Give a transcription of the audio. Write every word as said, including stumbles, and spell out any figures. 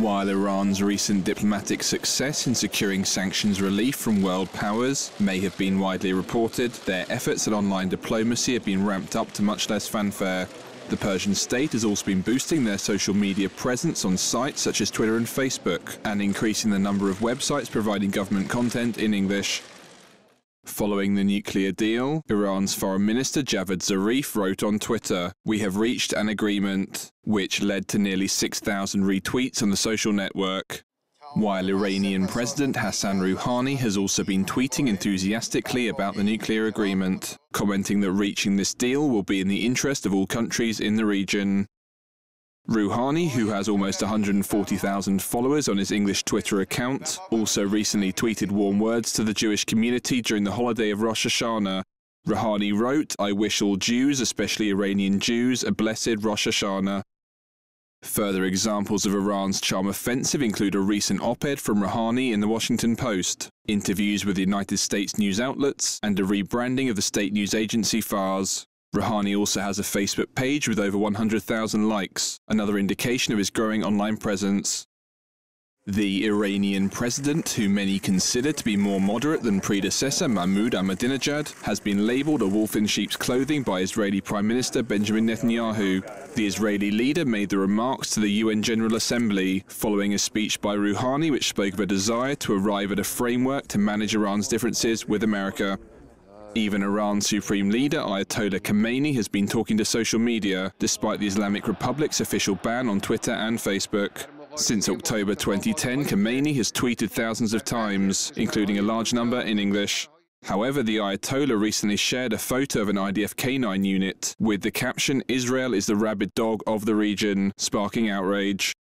While Iran's recent diplomatic success in securing sanctions relief from world powers may have been widely reported, their efforts at online diplomacy have been ramped up to much less fanfare. The Persian state has also been boosting their social media presence on sites such as Twitter and Facebook, and increasing the number of websites providing government content in English. Following the nuclear deal, Iran's Foreign Minister Javad Zarif wrote on Twitter, "We have reached an agreement," which led to nearly six thousand retweets on the social network. While Iranian President Hassan Rouhani has also been tweeting enthusiastically about the nuclear agreement, commenting that reaching this deal will be in the interest of all countries in the region. Rouhani, who has almost one hundred forty thousand followers on his English Twitter account, also recently tweeted warm words to the Jewish community during the holiday of Rosh Hashanah. Rouhani wrote, "I wish all Jews, especially Iranian Jews, a blessed Rosh Hashanah." Further examples of Iran's charm offensive include a recent op-ed from Rouhani in the Washington Post, interviews with United States news outlets, and a rebranding of the state news agency Fars. Rouhani also has a Facebook page with over one hundred thousand likes, another indication of his growing online presence. The Iranian president, who many consider to be more moderate than predecessor Mahmoud Ahmadinejad, has been labelled a wolf in sheep's clothing by Israeli Prime Minister Benjamin Netanyahu. The Israeli leader made the remarks to the U N General Assembly, following a speech by Rouhani which spoke of a desire to arrive at a framework to manage Iran's differences with America. Even Iran's supreme leader, Ayatollah Khamenei, has been talking to social media, despite the Islamic Republic's official ban on Twitter and Facebook. Since October twenty ten, Khamenei has tweeted thousands of times, including a large number in English. However, the Ayatollah recently shared a photo of an I D F K nine unit with the caption, "Israel is the rabid dog of the region," sparking outrage.